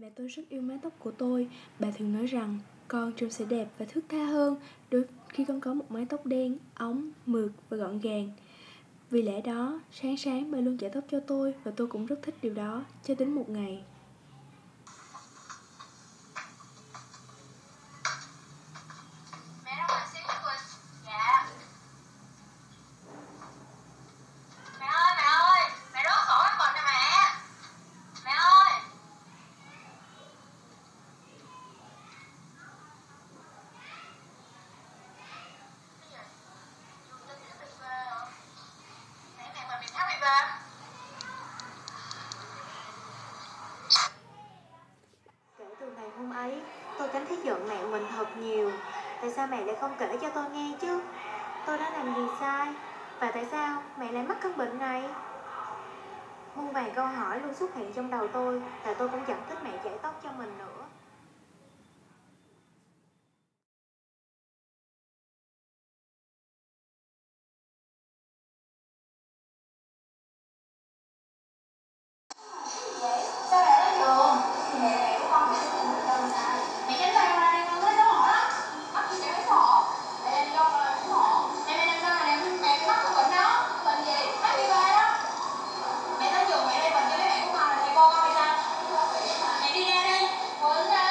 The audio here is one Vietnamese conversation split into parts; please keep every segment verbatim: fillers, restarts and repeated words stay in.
Mẹ tôi rất yêu mái tóc của tôi. Bà thường nói rằng con trông sẽ đẹp và thướt tha hơn đôi khi con có một mái tóc đen, óng, mượt và gọn gàng. Vì lẽ đó, sáng sáng bà luôn chải tóc cho tôi và tôi cũng rất thích điều đó. Cho đến một ngày, Mẹ ra ngoài xíu nha Quỳnh. Dạ. Mẹ ơi, mẹ ơi, mẹ rớt sổ em Quỳnh nè mẹ. Mẹ ơi. Cái gì? Dương tính hát i vê hả? Mẹ này mà bị hát i vê. Kể từ ngày hôm ấy, tôi cảm thấy giận mẹ mình thật nhiều. Tại sao mẹ lại không kể cho tôi nghe chứ? Tôi đã làm gì sai? Và tại sao mẹ lại mắc căn bệnh này? Muôn vàn câu hỏi luôn xuất hiện trong đầu tôi, và tôi cũng chẳng thích mẹ chải tóc cho mình nữa. Vậy? Sao lại tới trường? Thì mẹ mẹ của con sẽ không được đâu sai. Mẹ tránh tay ra đây con thấy xấu hổ lắm. Mắc gì để xấu hổ? Mẹ đi đâu mà làm xấu hổ? Mẹ mẹ làm sao mà mẹ mẹ bị mắc cái bệnh đó? Bệnh gì? hát i vê đó. Mẹ tới trường mẹ đây bệnh cho mấy bạn của con là thầy cô con thì sao? Mẹ đi ra đi. Quỳnh ra.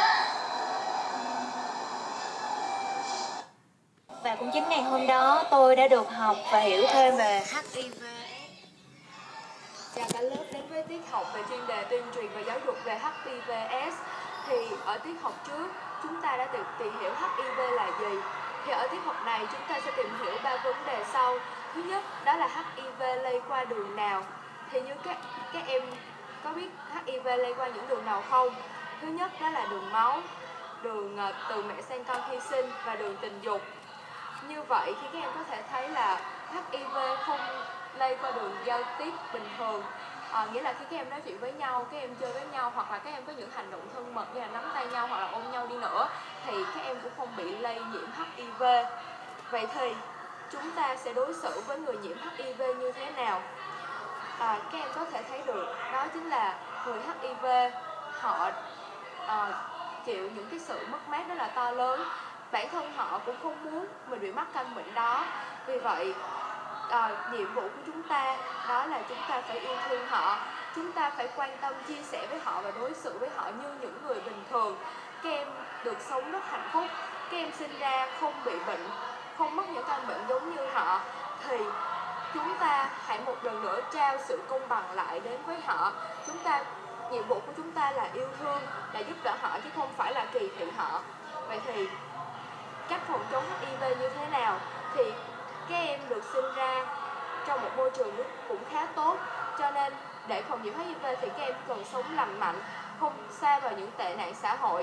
Và cũng chính ngày hôm đó tôi đã được học và hiểu thêm về hát i vê. chào cả lớp đến với tiết học về chuyên đề tuyên truyền và giáo dục về hát i vê ết. Thì ở tiết học trước chúng ta đã tìm, tìm hiểu hát i vê là gì. Thì ở tiết học này chúng ta sẽ tìm hiểu ba vấn đề sau. Thứ nhất đó là hát i vê lây qua đường nào. Thì như các các em có biết hát i vê lây qua những đường nào không? Thứ nhất đó là đường máu, đường uh, từ mẹ sang con khi sinh và đường tình dục. Như vậy thì các em có thể thấy là hát i vê không lây qua đường giao tiếp bình thường, à, nghĩa là khi các em nói chuyện với nhau, các em chơi với nhau, hoặc là các em có những hành động thân mật như là nắm tay nhau hoặc là ôm nhau đi nữa, thì các em cũng không bị lây nhiễm hát i vê. Vậy thì chúng ta sẽ đối xử với người nhiễm hát i vê như thế nào? À, các em có thể thấy được đó chính là người hát i vê họ à, chịu những cái sự mất mát rất là to lớn. Bản thân họ cũng không muốn mình bị mắc căn bệnh đó. Vì vậy à, nhiệm vụ của chúng ta đó là chúng ta phải yêu thương họ, chúng ta phải quan tâm, chia sẻ với họ và đối xử với họ như những người bình thường. Các em được sống rất hạnh phúc, các em sinh ra không bị bệnh, không mắc những căn bệnh giống như họ. Thì chúng ta hãy một lần nữa trao sự công bằng lại đến với họ. Chúng ta nhiệm vụ của chúng ta là yêu thương, là giúp đỡ họ chứ không phải là kỳ thị họ. Vậy thì cách phòng chống hát i vê như thế nào? Thì các em được sinh ra trong một môi trường cũng khá tốt, cho nên để phòng nhiễm hát i vê thì các em cần sống lành mạnh, không sa vào những tệ nạn xã hội.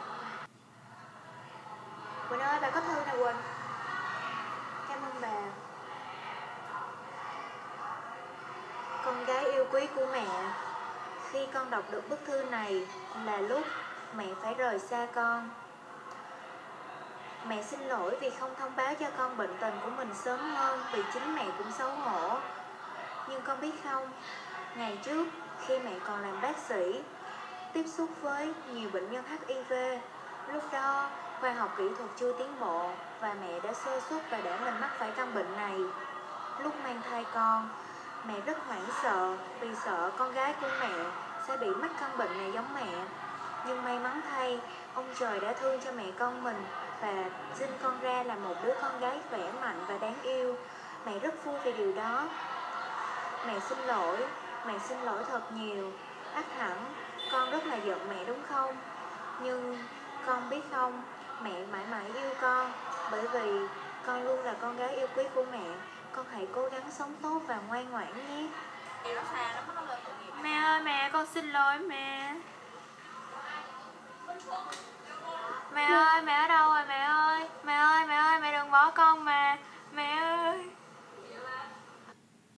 Quỳnh ơi, bà có thư nè Quỳnh. Cảm ơn bà. Con gái yêu quý của mẹ, khi con đọc được bức thư này là lúc mẹ phải rời xa con. Mẹ xin lỗi vì không thông báo cho con bệnh tình của mình sớm hơn, vì chính mẹ cũng xấu hổ. Nhưng con biết không, ngày trước khi mẹ còn làm bác sĩ, tiếp xúc với nhiều bệnh nhân hát i vê, lúc đó khoa học kỹ thuật chưa tiến bộ và mẹ đã sơ suất và để mình mắc phải căn bệnh này. Lúc mang thai con, mẹ rất hoảng sợ vì sợ con gái của mẹ sẽ bị mắc căn bệnh này giống mẹ. Nhưng may mắn thay, ông trời đã thương cho mẹ con mình và sinh con ra là một đứa con gái khỏe mạnh và đáng yêu. Mẹ rất vui vì điều đó. Mẹ xin lỗi, mẹ xin lỗi thật nhiều. Ắt hẳn, con rất là giận mẹ đúng không? Nhưng con biết không, mẹ mãi mãi yêu con, bởi vì con luôn là con gái yêu quý của mẹ. Con hãy cố gắng sống tốt và ngoan ngoãn nhé. Điều đó xa lắm, nó không lên tội nghiệp. Mẹ ơi mẹ, con xin lỗi mẹ.